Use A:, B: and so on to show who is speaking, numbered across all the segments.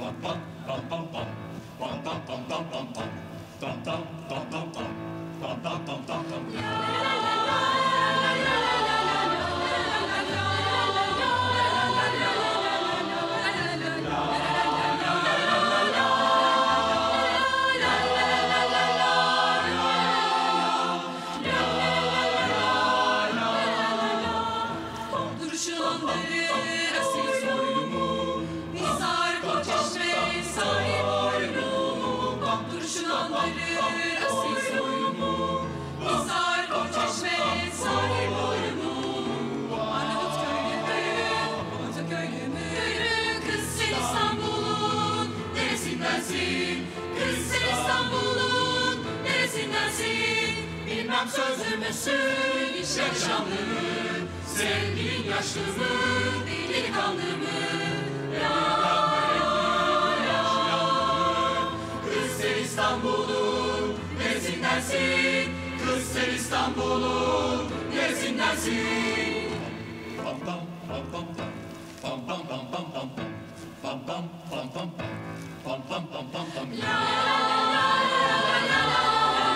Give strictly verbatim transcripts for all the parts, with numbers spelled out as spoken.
A: Bilmem sözlü müsün, iş yaşamlı mı? Sevgilin yaşlı mı, delikanlı mı? La la la. Kız sen İstanbul'un neresindensin? Kız sen İstanbul'un neresindensin? Pam pam pam pam pam pam pam pam pam pam pam pam pam pam pam pam pam pam. La la la la la la.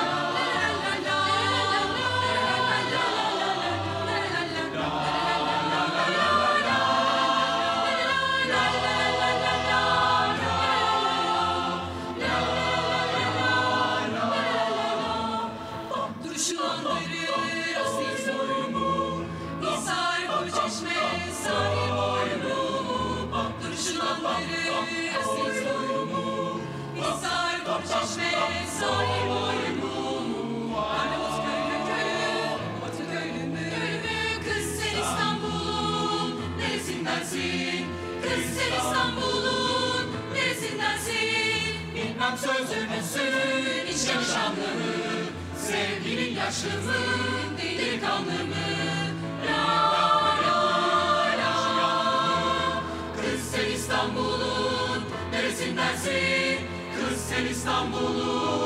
A: Bilmem sözlü müsün, iç yaşamlı mı? Sevgilin yaşlı mı, delikanlı mı? La la la. Kız sen İstanbul'un neresindensin? Kız sen İstanbul'un